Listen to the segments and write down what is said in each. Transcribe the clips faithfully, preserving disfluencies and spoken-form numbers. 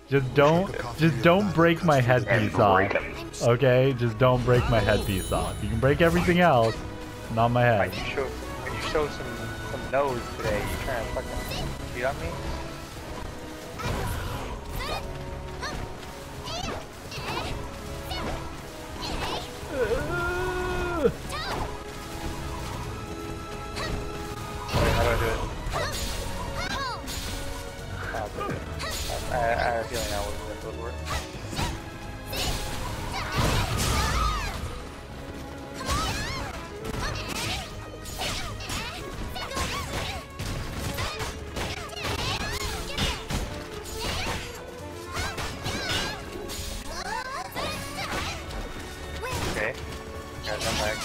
Just don't, just don't break my headpiece off. Okay, just don't break my headpiece off. You can break everything else, not my head. When you show, when you show some some nose today, you trying to fucking cheat on me? Wait, how do I do it? I, I have a feeling that would, would work. Okay, gotta come back.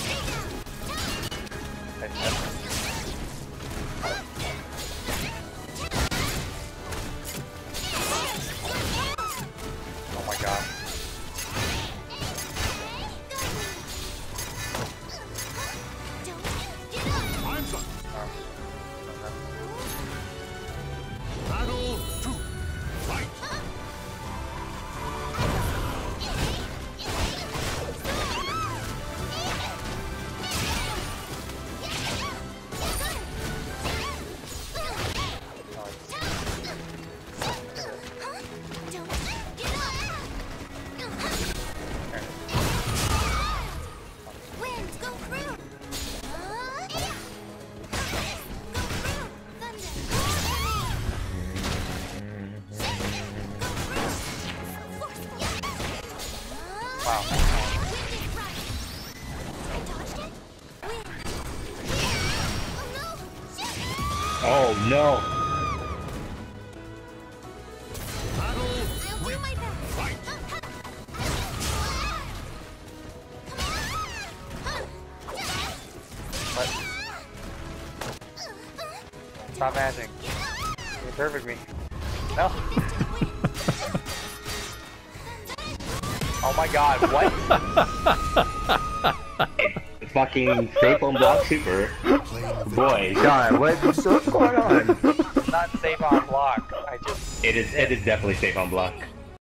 Nice step. Oh my god. Battle two. Fight. Wow. Oh no! What? Stop mashing. You perfect me. No. Oh my god, what? Fucking safe on block super. Boy, God, what, what's going on? It's not safe on block. I just. it is. It is definitely safe on block.